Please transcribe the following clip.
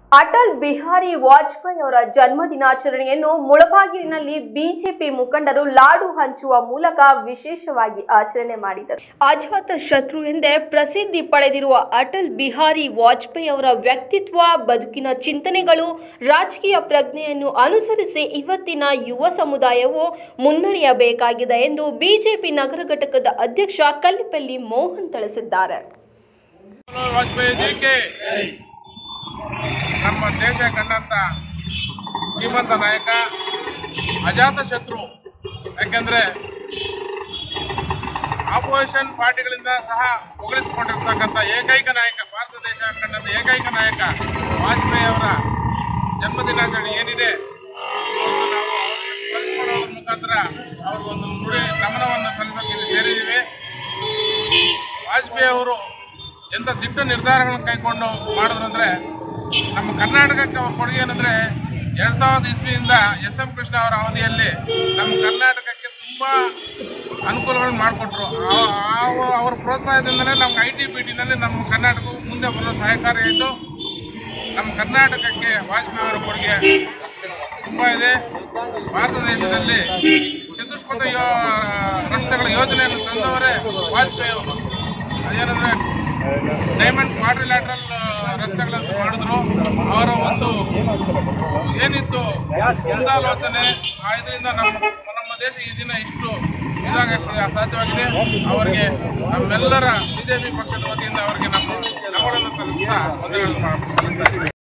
ಅಟಲ್ ಬಿಹಾರಿ ವಾಜಪೇಯಿ ಅವರ ಜನ್ಮ ದಿನಾಚರಣೆಯನ್ನು ಮುಳಬಾಗಿಲಿನಲ್ಲಿ ಬಿಜೆಪಿ ಮುಖಂಡರು ಲಾಡು ಹಂಚುವ ಮೂಲಕ ವಿಶೇಷವಾಗಿ ಆಚರಣೆ ಮಾಡಿದರು. ಅಜಾತ ಶತ್ರು ಎಂದೇ ಪ್ರಸಿದ್ಧಿ ಪಡೆದಿರುವ ಅಟಲ್ ಬಿಹಾರಿ ವಾಜಪೇಯಿ ಅವರ ವ್ಯಕ್ತಿತ್ವ, ಬದುಕಿನ ಚಿಂತನೆಗಳು, ರಾಜಕೀಯ ಪ್ರಜ್ಞೆಯನ್ನು ಅನುಸರಿಸಿ ಇವತ್ತಿನ ಯುವ ಸಮುದಾಯವು ಮುನ್ನಡೆಯಬೇಕಾಗಿದೆ ಎಂದು ಬಿಜೆಪಿ ನಗರ ಘಟಕದ ಅಧ್ಯಕ್ಷ ಕಲ್ಲಿಪಲ್ಲಿ ಮೋಹನ್ ತಿಳಿಸಿದ್ದಾರೆ. ನಮ್ಮ ದೇಶ ಕಂಡಂತ ಶ್ರೀಮಂತ ನಾಯಕ, ಅಜಾತ ಶತ್ರು. ಯಾಕೆಂದ್ರೆ ಆಪೋಸಿಷನ್ ಪಾರ್ಟಿಗಳಿಂದ ಸಹ ಹೊಗಳಿಸಿಕೊಂಡಿರ್ತಕ್ಕಂಥ ಏಕೈಕ ನಾಯಕ, ಭಾರತ ದೇಶ ಕಂಡಂತ ಏಕೈಕ ನಾಯಕ ವಾಜಪೇಯಿ ಅವರ ಜನ್ಮದಿನಾಚರಣೆ ಏನಿದೆ, ನಾವು ಸ್ಮರಿಸಿಕೊಳ್ಳೋದ್ರ ಮುಖಾಂತರ ಅವ್ರಿಗೊಂದು ನುಡಿ ನಮನವನ್ನು ಸಲ್ಲಿಸೋಕೆ ಸೇರಿದ್ದೀವಿ. ವಾಜಪೇಯಿ ಅವರು ಎಂಥ ದಿಟ್ಟ ನಿರ್ಧಾರಗಳನ್ನು ಕೈಗೊಂಡು ಮಾಡಿದ್ರು ಅಂದರೆ, ನಮ್ಮ ಕರ್ನಾಟಕಕ್ಕೆ ಅವ್ರ ಕೊಡುಗೆ ಏನಂದರೆ 2000 ಇಸ್ವಿಯಿಂದ ಎಸ್.ಎಂ. ಕೃಷ್ಣ ಅವರ ಅವಧಿಯಲ್ಲಿ ನಮ್ಮ ಕರ್ನಾಟಕಕ್ಕೆ ತುಂಬ ಅನುಕೂಲಗಳನ್ನು ಮಾಡಿಕೊಟ್ರು. ಅವರ ಪ್ರೋತ್ಸಾಹದಿಂದಲೇ ನಮ್ಗೆ IT-BTನಲ್ಲಿ ನಮ್ಮ ಕರ್ನಾಟಕವು ಮುಂದೆ ಬರಲು ಸಹಕಾರಿಯಾಯಿತು. ನಮ್ಮ ಕರ್ನಾಟಕಕ್ಕೆ ವಾಜಪೇಯಿ ಅವರ ಕೊಡುಗೆ ತುಂಬ ಇದೆ. ಭಾರತ ದೇಶದಲ್ಲಿ ಚತುಷ್ಪಥ ರಸ್ತೆಗಳ ಯೋಜನೆಯನ್ನು ತಂದವರೇ ವಾಜಪೇಯಿ ಅವರು. ಅದೇನೆಂದರೆ ಡೈಮಂಡ್ ಕ್ವಾಡ್ರಿಲ್ಯಾಟ್ರಲ್ ರಸ್ತೆಗಳನ್ನು ಮಾಡಿದ್ರು. ಅವರ ಒಂದು ಏನಿತ್ತು ಮುಂದಾಲೋಚನೆ, ಇದರಿಂದ ನಮ್ಮ ದೇಶ ಈ ದಿನ ಇಷ್ಟು ಇದಾಗಕ್ಕೆ ಸಾಧ್ಯವಾಗಿದೆ. ಅವರಿಗೆ ನಮ್ಮೆಲ್ಲರ ಬಿಜೆಪಿ ಪಕ್ಷದ ವತಿಯಿಂದ ಅವರಿಗೆ ನಮ್ಮ ನಮನಗಳನ್ನು ಸಲ್ಲಿಸ್ತಾ ವಂದನೆಗಳನ್ನು ಸಲ್ಲಿಸ್ತಾ ಇದ್ದೀವಿ.